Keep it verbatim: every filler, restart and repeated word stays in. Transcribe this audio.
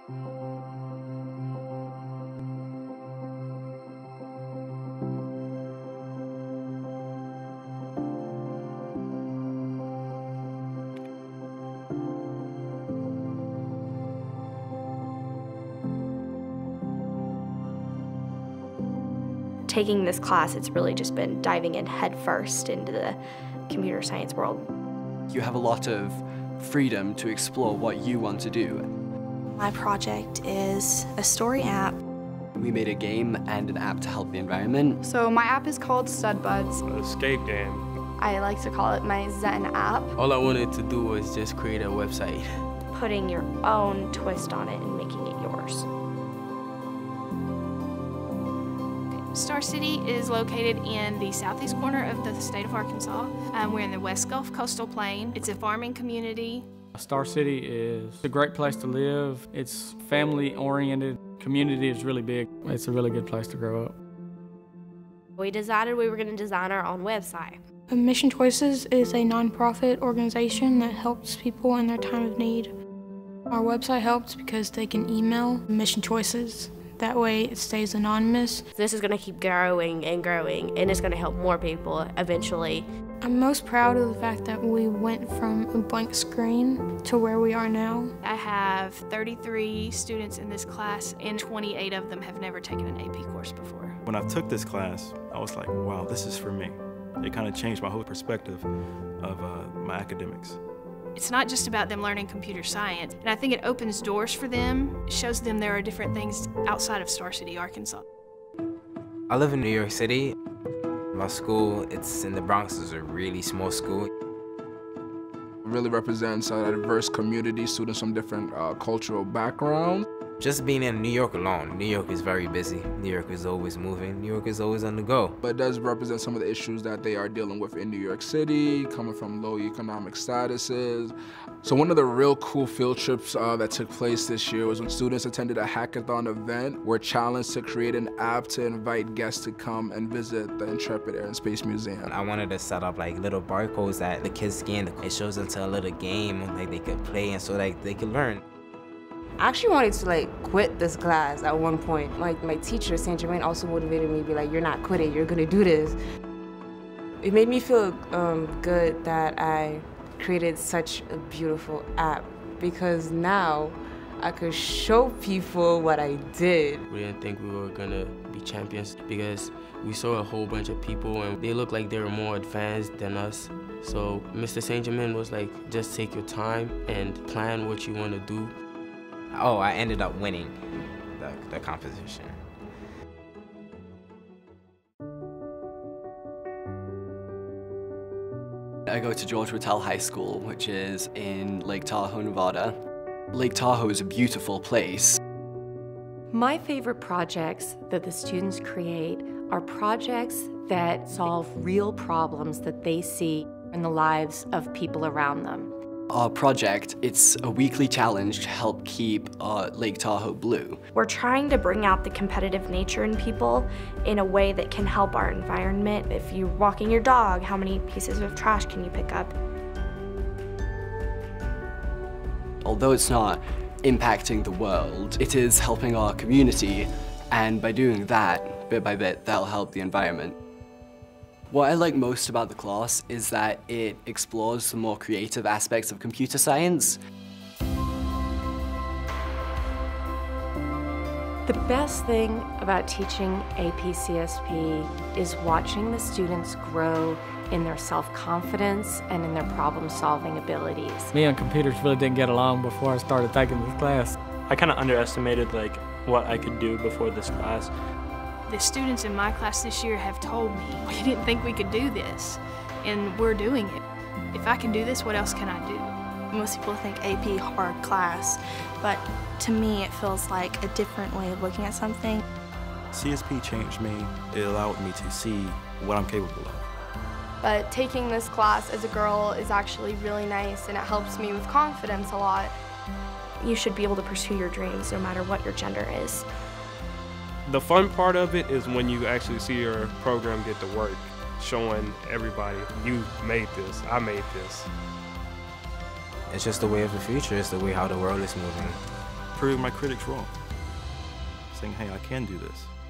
Taking this class, it's really just been diving in headfirst into the computer science world. You have a lot of freedom to explore what you want to do. My project is a story app. We made a game and an app to help the environment. So my app is called Stud Buds. An escape game. I like to call it my Zen app. All I wanted to do was just create a website. Putting your own twist on it and making it yours. Star City is located in the southeast corner of the state of Arkansas. Um, we're in the West Gulf Coastal Plain. It's a farming community. Star City is a great place to live. It's family-oriented. Community is really big. It's a really good place to grow up. We decided we were going to design our own website. Mission Choices is a nonprofit organization that helps people in their time of need. Our website helps because they can email Mission Choices. That way it stays anonymous. This is going to keep growing and growing, and it's going to help more people eventually. I'm most proud of the fact that we went from a blank screen to where we are now. I have thirty-three students in this class, and twenty-eight of them have never taken an A P course before. When I took this class, I was like, wow, this is for me. It kind of changed my whole perspective of uh, my academics. It's not just about them learning computer science, and I think it opens doors for them, shows them there are different things outside of Star City, Arkansas. I live in New York City. My school, it's in the Bronx, it's a really small school. It really represents a diverse community, students from different uh, cultural backgrounds. Just being in New York alone, New York is very busy. New York is always moving. New York is always on the go. But it does represent some of the issues that they are dealing with in New York City, coming from low economic statuses. So one of the real cool field trips uh, that took place this year was when students attended a hackathon event. Were challenged to create an app to invite guests to come and visit the Intrepid Air and Space Museum. I wanted to set up like little barcodes that the kids scan. It shows them to a little game like they could play and so like they could learn. I actually wanted to like quit this class at one point. Like my teacher, Saint Germain, also motivated me to be like, you're not quitting, you're gonna do this. It made me feel um, good that I created such a beautiful app because now I could show people what I did. We didn't think we were gonna be champions because we saw a whole bunch of people and they looked like they were more advanced than us. So Mister Saint Germain was like, just take your time and plan what you wanna do. Oh, I ended up winning the, the competition. I go to George Whittle High School, which is in Lake Tahoe, Nevada. Lake Tahoe is a beautiful place. My favorite projects that the students create are projects that solve real problems that they see in the lives of people around them. Our project, it's a weekly challenge to help keep uh, Lake Tahoe blue. We're trying to bring out the competitive nature in people in a way that can help our environment. If you're walking your dog, how many pieces of trash can you pick up? Although it's not impacting the world, it is helping our community, and by doing that, bit by bit, that'll help the environment. What I like most about the class is that it explores the more creative aspects of computer science. The best thing about teaching A P C S P is watching the students grow in their self-confidence and in their problem-solving abilities. Me and computers really didn't get along before I started taking this class. I kind of underestimated like what I could do before this class. The students in my class this year have told me, we didn't think we could do this, and we're doing it. If I can do this, what else can I do? Most people think A P hard class, but to me it feels like a different way of looking at something. C S P changed me. It allowed me to see what I'm capable of. But taking this class as a girl is actually really nice, and it helps me with confidence a lot. You should be able to pursue your dreams no matter what your gender is. The fun part of it is when you actually see your program get to work, showing everybody, you made this, I made this. It's just the way of the future. It's the way how the world is moving. proving my critics wrong. Saying, hey, I can do this.